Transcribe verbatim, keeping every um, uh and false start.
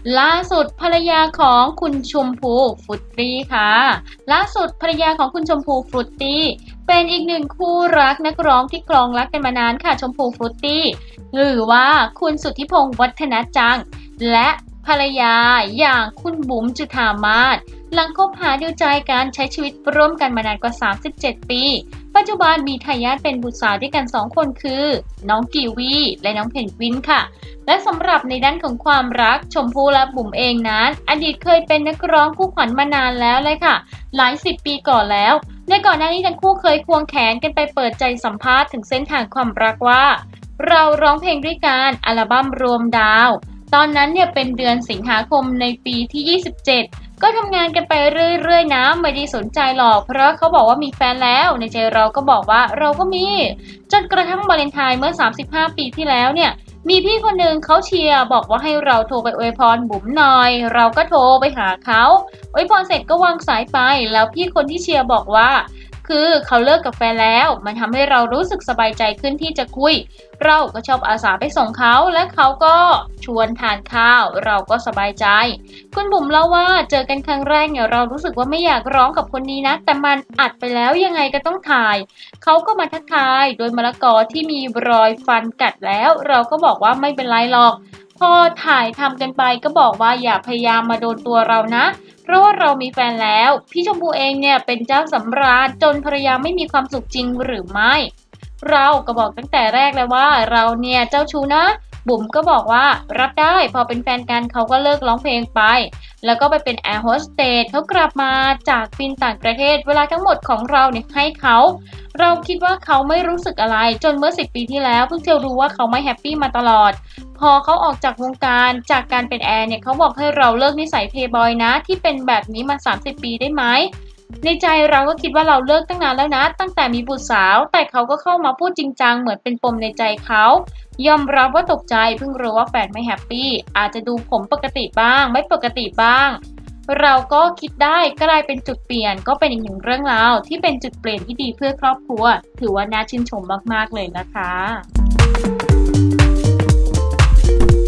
ล่าสุดภรรยาของคุณชมพูฟรุตตี้ค่ะล่าสุดภรรยาของคุณชมพูฟรุตตี้เป็นอีกหนึ่งคู่รักนักร้องที่ครองรักกันมานานค่ะชมพูฟรุตตี้หรือว่าคุณสุทธิพงษ์วัฒนจังและภรรยาอย่างคุณบุ๋มจุฑามาศหลังคบหาดูใจกันใช้ชีวิตร่วมกันมานานกว่าสามสิบเจ็ดปีปัจจุบันมีทายาทเป็นบุตรสาวด้วยกันสองคนคือน้องกีวีและน้องเพนกวินค่ะและสำหรับในด้านของความรักชมพู่และบุ๋มเองนั้นอดีตเคยเป็นนักร้องคู่ขวัญมานานแล้วเลยค่ะหลายสิบปีก่อนแล้วในก่อนหน้านี้ทั้งคู่เคยควงแขนกันไปเปิดใจสัมภาษณ์ถึงเส้นทางความรักว่าเราร้องเพลงด้วยกันอัลบั้มรวมดาวตอนนั้นเนี่ยเป็นเดือนสิงหาคมในปีที่ยี่สิบเจ็ดก็ทำงานกันไปเรื่อยๆนะไม่ได้สนใจหรอกเพราะเขาบอกว่ามีแฟนแล้วในใจเราก็บอกว่าเราก็มีจนกระทั่งวาเลนไทน์เมื่อสามสิบห้าปีที่แล้วเนี่ยมีพี่คนหนึ่งเขาเชียร์บอกว่าให้เราโทรไปอวยพรบุ๋มหน่อยเราก็โทรไปหาเขาอวยพรเสร็จก็วางสายไปแล้วพี่คนที่เชียร์บอกว่าคือเขาเลิกกับแฟนแล้วมันทำให้เรารู้สึกสบายใจขึ้นที่จะคุยเราก็ชอบอาสาไปส่งเขาและเขาก็ชวนทานข้าวเราก็สบายใจคุณบุ๋มเล่าว่าเจอกันครั้งแรกเนี่ยเรารู้สึกว่าไม่อยากร้องกับคนนี้นะแต่มันอัดไปแล้วยังไงก็ต้องถ่ายเขาก็มาทักทายโดยมะละกอที่มีรอยฟันกัดแล้วเราก็บอกว่าไม่เป็นไรหรอกพอถ่ายทำกันไปก็บอกว่าอย่าพยายามมาโดนตัวเรานะเพราะว่าเรามีแฟนแล้วพี่ชมพูเองเนี่ยเป็นเจ้าสำราญจนภรรยาไม่มีความสุขจริงหรือไม่เราก็บอกตั้งแต่แรกแล้วว่าเราเนี่ยเจ้าชู้นะบุ๋มก็บอกว่ารับได้พอเป็นแฟนกันเขาก็เลิกร้องเพลงไปแล้วก็ไปเป็นแอร์โฮสเตสเขากลับมาจากบินต่างประเทศเวลาทั้งหมดของเราเนี่ยให้เขาเราคิดว่าเขาไม่รู้สึกอะไรจนเมื่อสิบปีที่แล้วเพิ่งจะรู้ว่าเขาไม่แฮปปี้มาตลอดพอเขาออกจากวงการจากการเป็นแอร์เนี่ยเขาบอกให้เราเลิกนิสัยเพย์บอยนะที่เป็นแบบนี้มาสามสิบปีได้ไหมในใจเราก็คิดว่าเราเลิกตั้งนานแล้วนะตั้งแต่มีบุตรสาวแต่เขาก็เข้ามาพูดจริงจังเหมือนเป็นปมในใจเขายอมรับว่าตกใจเพิ่งรู้ว่าแฟนไม่แฮปปี้อาจจะดูผมปกติบ้างไม่ปกติบ้างเราก็คิดได้กลายเป็นจุดเปลี่ยนก็เป็นอีกหนึ่งเรื่องราวที่เป็นจุดเปลี่ยนที่ดีเพื่อครอบครัวถือว่าน่าชื่นชมมากๆเลยนะคะ